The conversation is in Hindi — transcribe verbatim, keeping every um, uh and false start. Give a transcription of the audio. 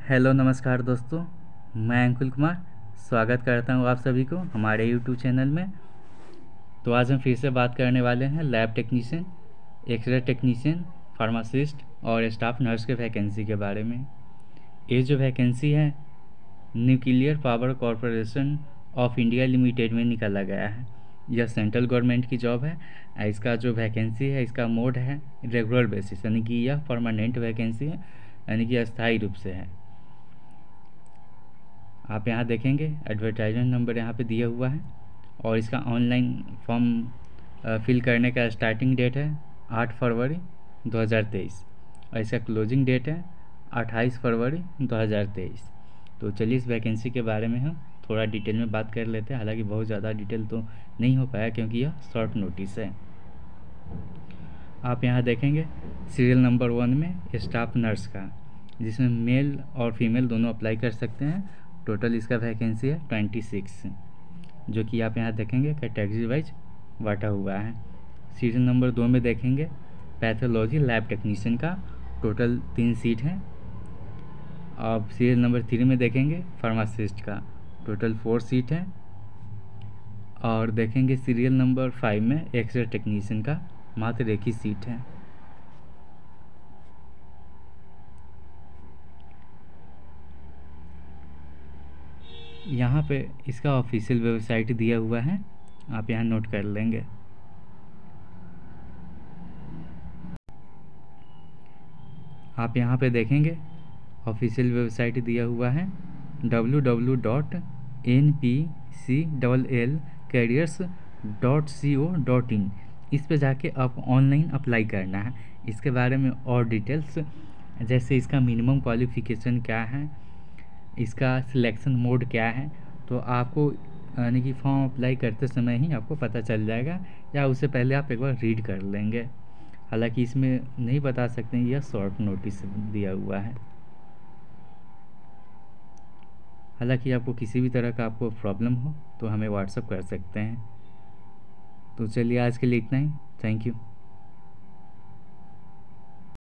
हेलो नमस्कार दोस्तों, मैं अंकुल कुमार स्वागत करता हूं आप सभी को हमारे यूट्यूब चैनल में। तो आज हम फिर से बात करने वाले हैं lab technician, x-ray technician, pharmacist और स्टाफ नर्स के वैकेंसी के बारे में। ये जो वैकेंसी है nuclear power corporation of India limited में निकाला गया है। यह सेंट्रल गवर्नमेंट की जॉब है। इसका जो वैकेंसी है इसका मोड है रेगुलर बेसिस, यानी कि यह परमानेंट वैकेंसी है, यानी कि अस्थायी रूप से है। आप यहाँ देखेंगे एडवर्टाइजमेंट नंबर यहाँ पे दिया हुआ है और इसका ऑनलाइन फॉर्म फिल करने का स्टार्टिंग डेट है आठ फरवरी दो हज़ार तेईस और इसका क्लोजिंग डेट है अट्ठाईस फरवरी दो हज़ार तेईस। तो चलिए इस वैकेंसी के बारे में हम थोड़ा डिटेल में बात कर लेते हैं। हालांकि बहुत ज़्यादा डिटेल तो नहीं हो पाया क्योंकि यह शॉर्ट नोटिस है। आप यहाँ देखेंगे सीरियल नंबर वन में स्टाफ नर्स का, जिसमें मेल और फीमेल दोनों अप्लाई कर सकते हैं। टोटल इसका वैकेंसी है ट्वेंटी सिक्स, जो कि आप यहाँ देखेंगे कैटेगरी वाइज बांटा हुआ है। सीरियल नंबर दो में देखेंगे पैथोलॉजी लैब टेक्नीशियन का, टोटल तीन सीट हैं। अब सीरियल नंबर थ्री में देखेंगे फार्मासिस्ट का, टोटल फोर सीट है। और देखेंगे सीरियल नंबर फाइव में एक्सरे टेक्नीशियन का, मात्र एक ही सीट है। यहाँ पे इसका ऑफिशियल वेबसाइट दिया हुआ है, आप यहाँ नोट कर लेंगे। आप यहाँ पे देखेंगे ऑफिशियल वेबसाइट दिया हुआ है W W W dot N P C double L careers dot C O dot in. इस पे जाके आप ऑनलाइन अप्लाई करना है। इसके बारे में और डिटेल्स, जैसे इसका मिनिमम क्वालिफ़िकेशन क्या है, इसका सिलेक्शन मोड क्या है, तो आपको यानी कि फॉर्म अप्लाई करते समय ही आपको पता चल जाएगा, या उससे पहले आप एक बार रीड कर लेंगे। हालांकि इसमें नहीं बता सकते, यह शॉर्ट नोटिस दिया हुआ है। हालांकि आपको किसी भी तरह का आपको प्रॉब्लम हो तो हमें व्हाट्सअप कर सकते हैं। तो चलिए आज के लिए इतना ही। Thank you.